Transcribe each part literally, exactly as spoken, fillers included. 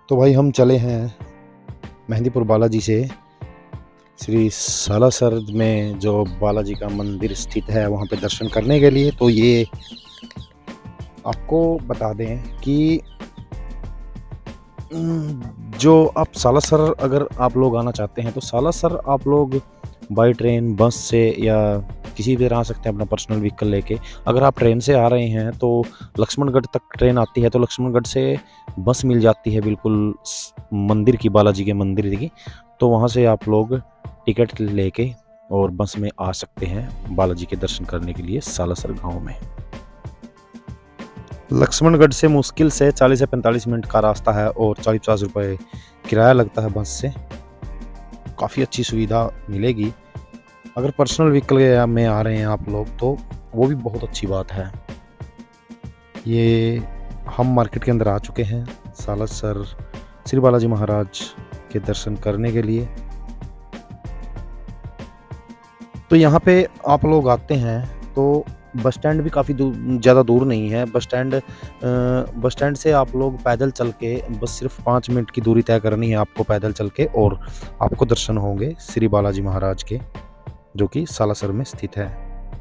तो भाई हम चले हैं मेहंदीपुर बालाजी से श्री सालासर में जो बालाजी का मंदिर स्थित है वहाँ पे दर्शन करने के लिए। तो ये आपको बता दें कि जो आप सालासर अगर आप लोग आना चाहते हैं तो सालासर आप लोग बाई ट्रेन, बस से या किसी भी तरह आ सकते हैं अपना पर्सनल व्हीकल लेके। अगर आप ट्रेन से आ रहे हैं तो लक्ष्मणगढ़ तक ट्रेन आती है, तो लक्ष्मणगढ़ से बस मिल जाती है बिल्कुल मंदिर की, बालाजी के मंदिर की। तो वहाँ से आप लोग टिकट लेके और बस में आ सकते हैं बालाजी के दर्शन करने के लिए सालासर गांव में। लक्ष्मणगढ़ से मुश्किल से चालीस से पैंतालीस मिनट का रास्ता है और चालीस पचास रुपये किराया लगता है बस से। काफ़ी अच्छी सुविधा मिलेगी। अगर पर्सनल व्हीकल में आ रहे हैं आप लोग तो वो भी बहुत अच्छी बात है। ये हम मार्केट के अंदर आ चुके हैं सालासर श्री बालाजी महाराज के दर्शन करने के लिए। तो यहाँ पे आप लोग आते हैं तो बस स्टैंड भी काफ़ी दूर, ज़्यादा दूर नहीं है। बस स्टैंड बस स्टैंड से आप लोग पैदल चल के बस सिर्फ पाँच मिनट की दूरी तय करनी है आपको पैदल चल के, और आपको दर्शन होंगे श्री बालाजी महाराज के, जो कि सालासर में स्थित है।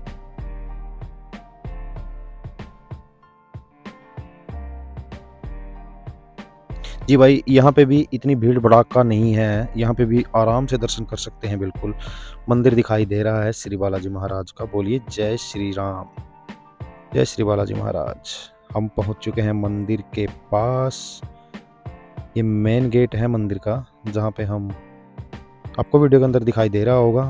जी भाई, यहाँ पे भी इतनी भीड़ भड़ाका नहीं है, यहाँ पे भी आराम से दर्शन कर सकते हैं। बिल्कुल मंदिर दिखाई दे रहा है श्री बालाजी महाराज का। बोलिए जय श्री राम, जय श्री बालाजी महाराज। हम पहुँच चुके हैं मंदिर के पास। ये मेन गेट है मंदिर का, जहाँ पे हम, आपको वीडियो के अंदर दिखाई दे रहा होगा।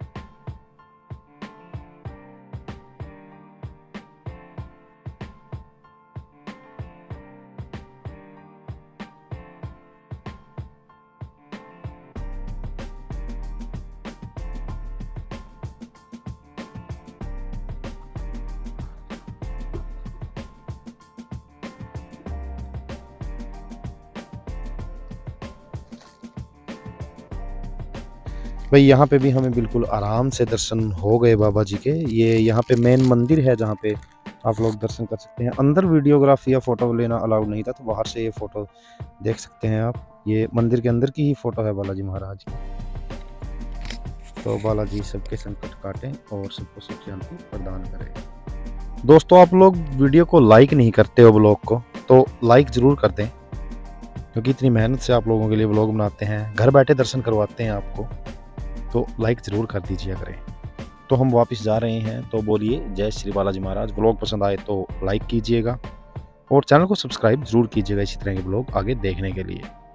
भाई यहाँ पे भी हमें बिल्कुल आराम से दर्शन हो गए बाबा जी के। ये यहाँ पे मेन मंदिर है जहाँ पे आप लोग दर्शन कर सकते हैं। अंदर वीडियोग्राफी या फ़ोटो लेना अलाउड नहीं था, तो बाहर से ये फ़ोटो देख सकते हैं आप। ये मंदिर के अंदर की ही फ़ोटो है बालाजी महाराज की। तो बालाजी सबके संकट काटें और सबको सुख शांति प्रदान करें। दोस्तों, आप लोग वीडियो को लाइक नहीं करते हो, ब्लॉग को, तो लाइक ज़रूर कर दें, क्योंकि इतनी मेहनत से आप लोगों के लिए ब्लॉग बनाते हैं, घर बैठे दर्शन करवाते हैं आपको, तो लाइक ज़रूर कर दीजिए करें। तो हम वापस जा रहे हैं, तो बोलिए जय श्री बालाजी महाराज। ब्लॉग पसंद आए तो लाइक कीजिएगा और चैनल को सब्सक्राइब ज़रूर कीजिएगा इसी तरह के ब्लॉग आगे देखने के लिए।